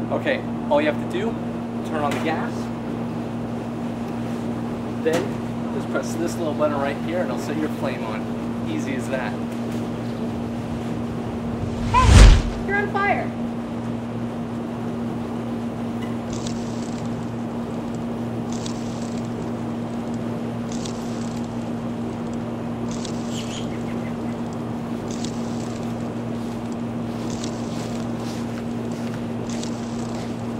Okay, all you have to do, turn on the gas, then just press this little button right here and it'll set your flame on. Easy as that. Hey, you're on fire.